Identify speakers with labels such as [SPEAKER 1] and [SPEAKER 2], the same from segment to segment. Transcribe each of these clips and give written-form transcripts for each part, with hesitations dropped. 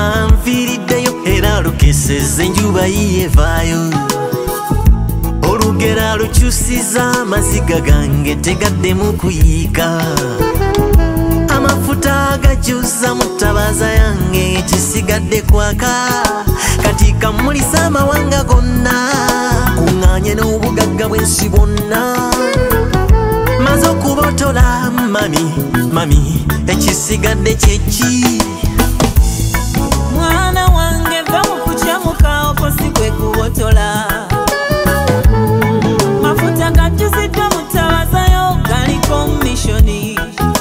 [SPEAKER 1] anfiiriddeyo era lukeseza enjuba yevaayo olugera lukyusiza amaziga gange tegaddemu kuyiika amafuta agakyusa mutabaza yange ekisigadde kwaka kati kamulisa amawanga gonna kuŋŋaanye n'obugagga bw'ensi bwonna maze okubotola mami ekisigadde kyeki
[SPEAKER 2] mwana wange va mu kukyamuka okosi kwe kubotola mafuta gakyusiddwa mutabazayo galiko mishoni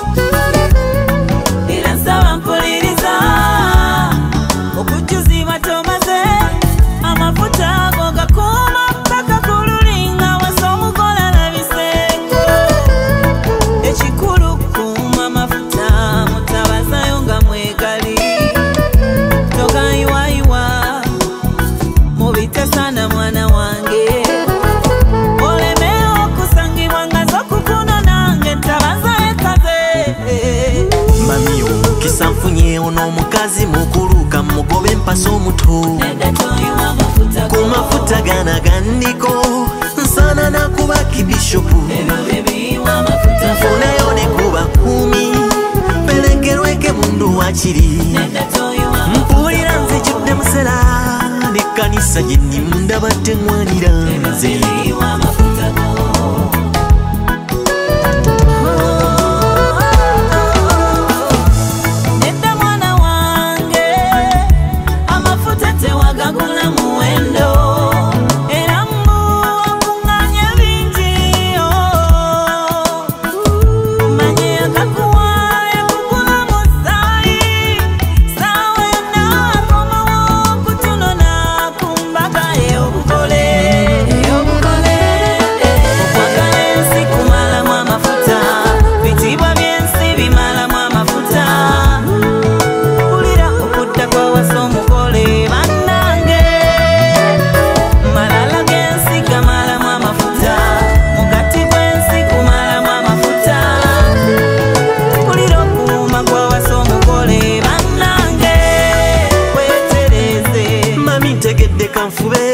[SPEAKER 2] era nsaba mpuliriza okujjuzibwa tomaze amafuta ago gakuuma ppaka ku lulinga wasa omukola labiseeko ekikulu kuuma amafuta mutabazayo nga mwegali togayiwayiwa mubitesana mwana wange olemewo okusangibwa nga zokukuna nange ntabaza ekaze
[SPEAKER 1] mami omukisa nfunyeewo n'omukazi mukuluka mugobe empasa omuto ku mafuta gana gandiko nsana nakuba kibishopu nfunayo ne kuba kumi pelengerweke mundu wakiri mpulira nzijjudde musera n'ekkanisa gye nnimu ndaba teŋŋwanira nze Nfube